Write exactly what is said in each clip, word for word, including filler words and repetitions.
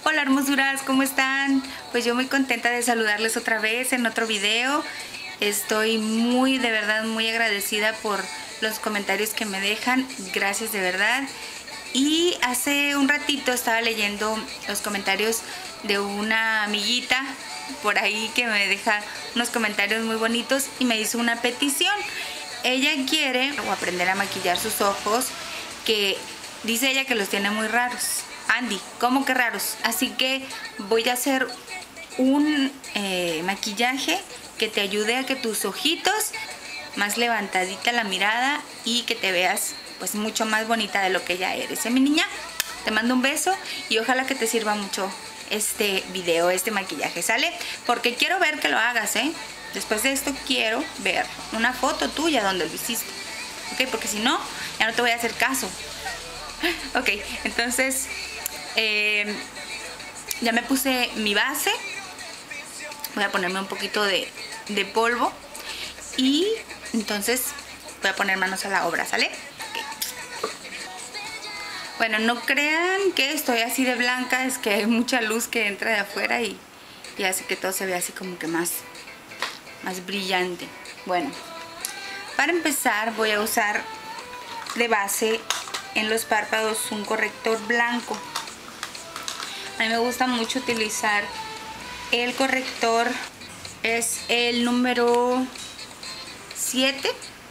Hola hermosuras, ¿cómo están? Pues yo muy contenta de saludarles otra vez en otro video. Estoy muy, de verdad, muy agradecida por los comentarios que me dejan. Gracias de verdad. Y hace un ratito estaba leyendo los comentarios de una amiguita por ahí que me deja unos comentarios muy bonitos y me hizo una petición. Ella quiere aprender a maquillar sus ojos, que dice ella que los tiene muy raros. Andy, ¿cómo que raros? Así que voy a hacer un eh, maquillaje que te ayude a que tus ojitos más levantadita la mirada y que te veas pues mucho más bonita de lo que ya eres, ¿eh, mi niña? Te mando un beso y ojalá que te sirva mucho este video, este maquillaje, ¿sale? Porque quiero ver que lo hagas, ¿eh? Después de esto quiero ver una foto tuya donde lo hiciste, ¿ok? Porque si no, ya no te voy a hacer caso. Ok, entonces eh, ya me puse mi base. Voy a ponerme un poquito de, de polvo y entonces voy a poner manos a la obra, ¿sale? Okay. Bueno, no crean que estoy así de blanca, es que hay mucha luz que entra de afuera y, y hace que todo se vea así como que más, más brillante. Bueno, para empezar voy a usar de base en los párpados un corrector blanco. A mí me gusta mucho utilizar el corrector, es el número siete,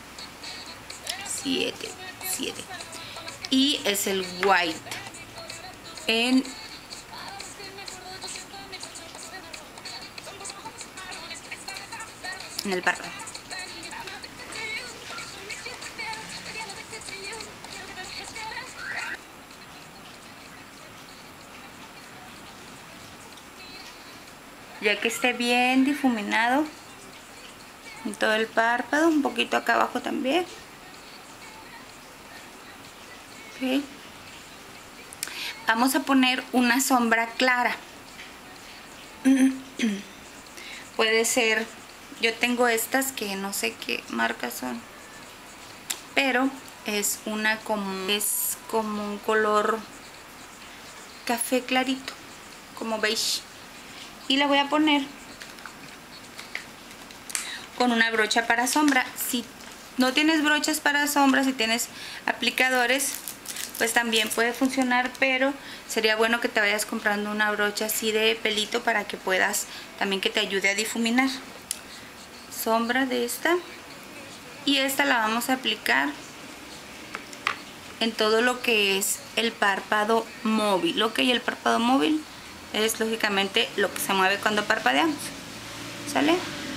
siete, siete, y es el white en en el párpado. Ya que esté bien difuminado en todo el párpado, un poquito acá abajo también. Okay. Vamos a poner una sombra clara. Puede ser, yo tengo estas que no sé qué marcas son, pero es una como, es como un color café clarito, como beige. Y la voy a poner con una brocha para sombra. Si no tienes brochas para sombra, si tienes aplicadores, pues también puede funcionar, pero sería bueno que te vayas comprando una brocha así de pelito para que puedas también que te ayude a difuminar. Sombra de esta, y esta la vamos a aplicar en todo lo que es el párpado móvil. Ok, el párpado móvil es lógicamente lo que se mueve cuando parpadeamos, ¿sale?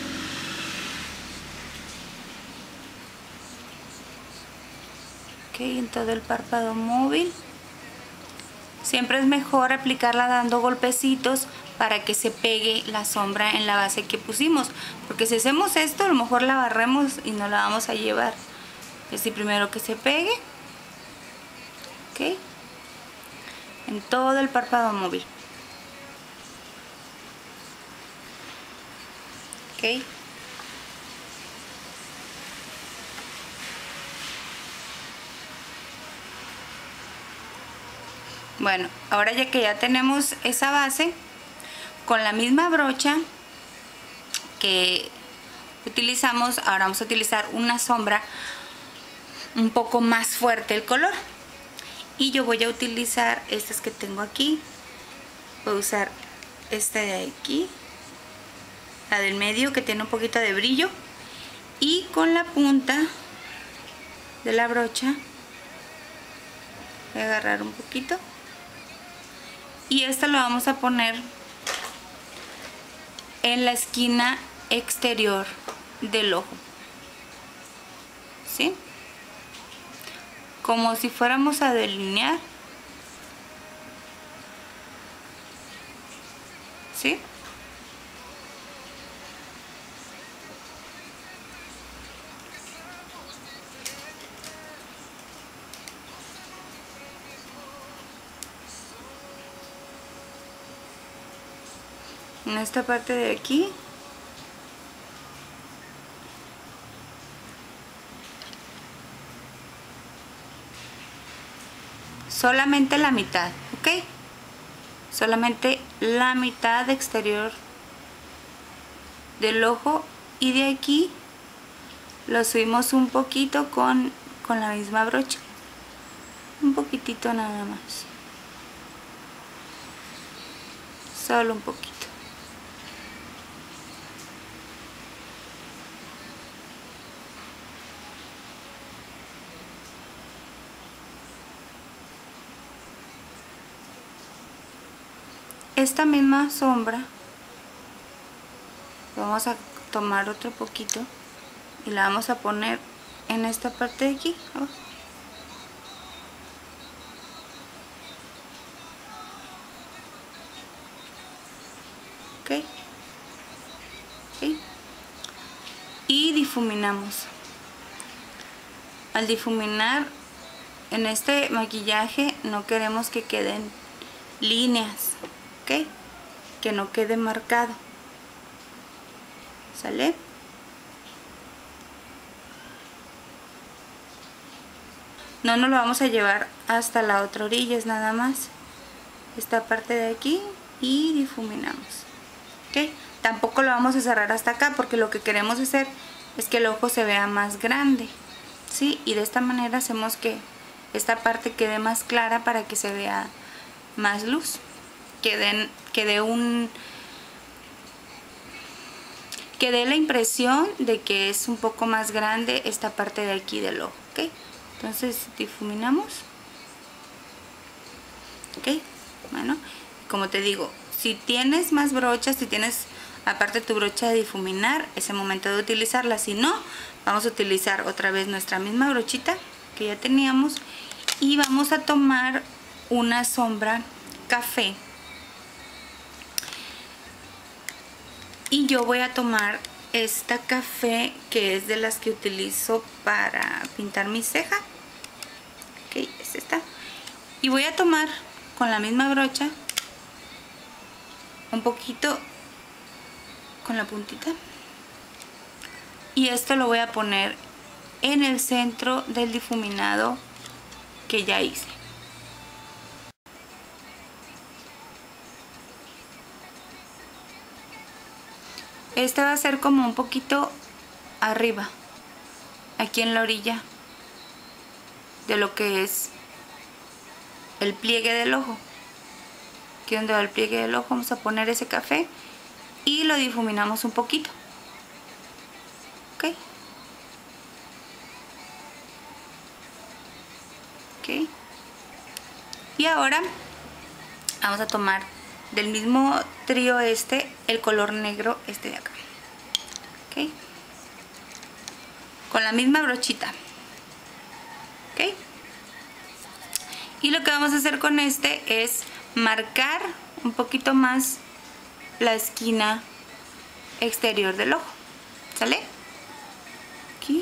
Ok, en todo el párpado móvil. Siempre es mejor aplicarla dando golpecitos para que se pegue la sombra en la base que pusimos, porque si hacemos esto a lo mejor la barremos y no la vamos a llevar. Es decir, primero que se pegue, ok, en todo el párpado móvil. Ok. Bueno, ahora ya que ya tenemos esa base, con la misma brocha que utilizamos, ahora vamos a utilizar una sombra un poco más fuerte el color. Y yo voy a utilizar estas que tengo aquí. Voy a usar esta de aquí, la del medio, que tiene un poquito de brillo, y con la punta de la brocha voy a agarrar un poquito y esta lo vamos a poner en la esquina exterior del ojo, ¿sí? Como si fuéramos a delinear, ¿sí? En esta parte de aquí solamente la mitad, ¿ok? solamente la mitad exterior del ojo, y de aquí lo subimos un poquito con, con la misma brocha, un poquitito nada más, solo un poquito. Esta misma sombra vamos a tomar otro poquito y la vamos a poner en esta parte de aquí abajo. Okay. Okay. Y difuminamos. Al difuminar en este maquillaje no queremos que queden líneas, ¿ok? Que no quede marcado, ¿sale? No nos lo vamos a llevar hasta la otra orilla, es nada más esta parte de aquí y difuminamos, ¿ok? Tampoco lo vamos a cerrar hasta acá porque lo que queremos hacer es que el ojo se vea más grande, ¿sí? Y de esta manera hacemos que esta parte quede más clara para que se vea más luz, que den, que dé un que dé la impresión de que es un poco más grande esta parte de aquí del ojo, ¿ok? Entonces difuminamos, ¿ok? Bueno, como te digo, si tienes más brochas, si tienes aparte tu brocha de difuminar, es el momento de utilizarla. Si no, vamos a utilizar otra vez nuestra misma brochita que ya teníamos y vamos a tomar una sombra café. Y yo voy a tomar esta café que es de las que utilizo para pintar mi ceja. Ok, es esta. Y voy a tomar con la misma brocha un poquito con la puntita. Y esto lo voy a poner en el centro del difuminado que ya hice. Este va a ser como un poquito arriba, aquí en la orilla de lo que es el pliegue del ojo. Aquí donde va el pliegue del ojo vamos a poner ese café y lo difuminamos un poquito. Ok. Ok. Y ahora vamos a tomar del mismo trío este, el color negro este de acá, ¿ok? Con la misma brochita, ¿ok? Y lo que vamos a hacer con este es marcar un poquito más la esquina exterior del ojo, ¿sale? Aquí.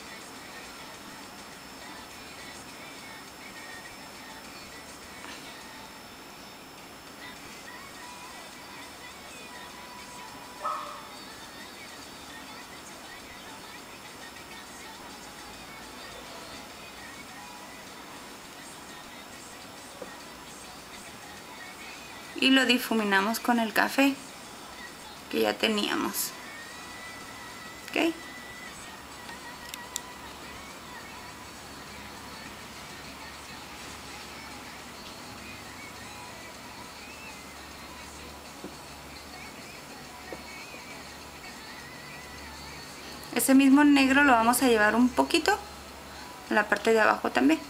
Y lo difuminamos con el café que ya teníamos, ¿ok? Ese mismo negro lo vamos a llevar un poquito en la parte de abajo también.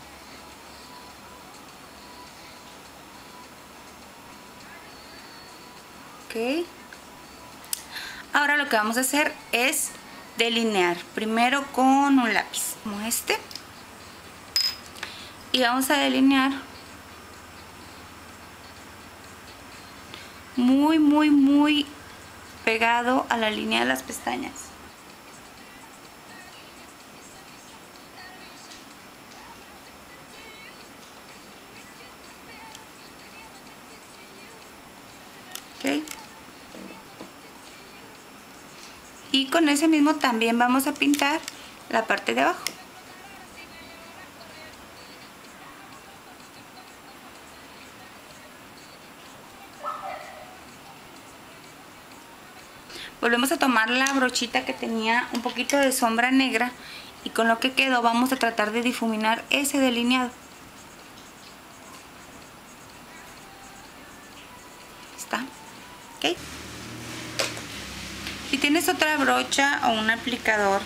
Ok. Ahora lo que vamos a hacer es delinear. Primero con un lápiz como este. Y vamos a delinear muy, muy, muy pegado a la línea de las pestañas. Ok. Y con ese mismo también vamos a pintar la parte de abajo. Volvemos a tomar la brochita que tenía un poquito de sombra negra y con lo que quedó vamos a tratar de difuminar ese delineado. Está, ¿ok? Si tienes otra brocha o un aplicador,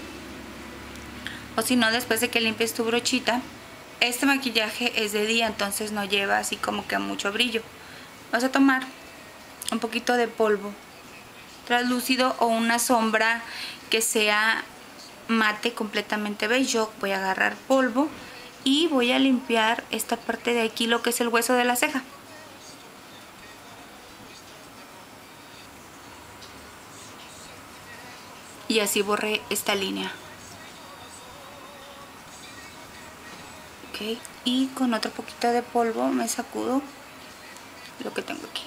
o si no, después de que limpies tu brochita, este maquillaje es de día, entonces no lleva así como que mucho brillo. Vas a tomar un poquito de polvo translúcido o una sombra que sea mate, completamente beige. Yo voy a agarrar polvo y voy a limpiar esta parte de aquí, lo que es el hueso de la ceja. Y así borré esta línea. Ok, y con otro poquito de polvo me sacudo lo que tengo aquí.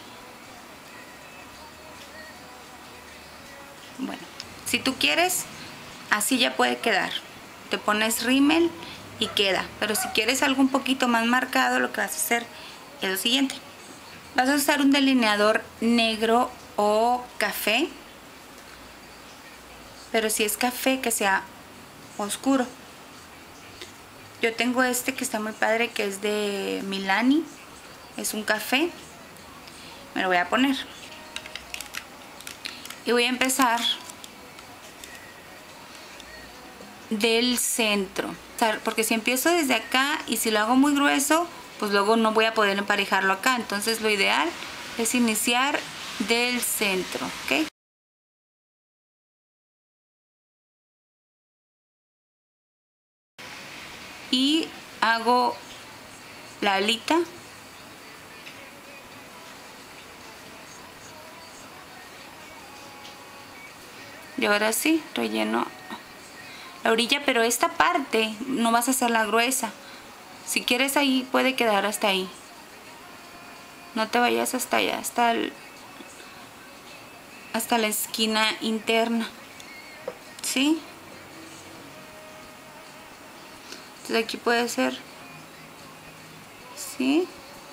Bueno, si tú quieres, así ya puede quedar. Te pones rímel y queda. Pero si quieres algo un poquito más marcado, lo que vas a hacer es lo siguiente. Vas a usar un delineador negro o café. Pero si es café, que sea oscuro. Yo tengo este que está muy padre, que es de Milani. Es un café. Me lo voy a poner. Y voy a empezar del centro. Porque si empiezo desde acá y si lo hago muy grueso, pues luego no voy a poder emparejarlo acá. Entonces lo ideal es iniciar del centro, ¿ok? Y hago la alita. Y ahora sí, relleno la orilla, pero esta parte no vas a hacerla gruesa. Si quieres ahí puede quedar hasta ahí. No te vayas hasta allá, hasta, el, hasta la esquina interna. ¿Sí? Entonces aquí puede ser. ¿Sí?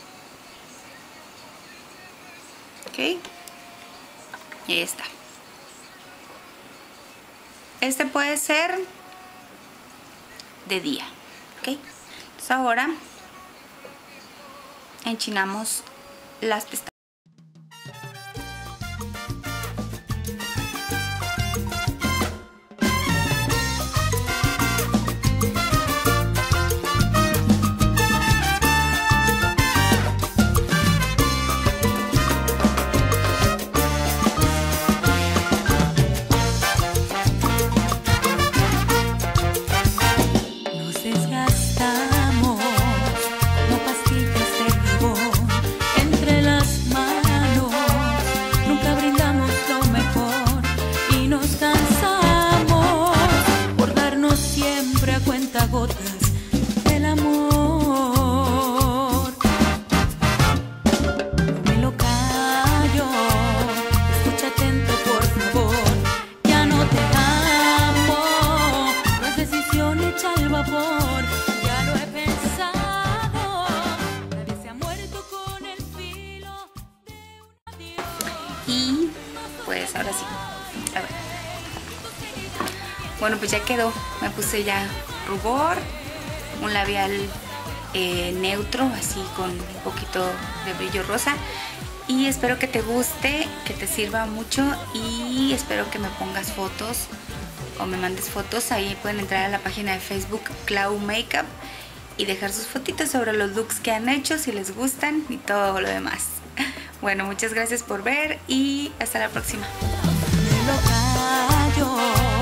Ok. Y ahí está. Este puede ser de día, ¿ok? Entonces ahora enchinamos las pestañas. Y pues ahora sí, a ver. Bueno, pues ya quedó. Me puse ya rubor, un labial eh, neutro, así con un poquito de brillo rosa. Y espero que te guste, que te sirva mucho y espero que me pongas fotos o me mandes fotos. Ahí pueden entrar a la página de Facebook Clau Makeup y dejar sus fotitos sobre los looks que han hecho, si les gustan y todo lo demás. Bueno, muchas gracias por ver y hasta la próxima.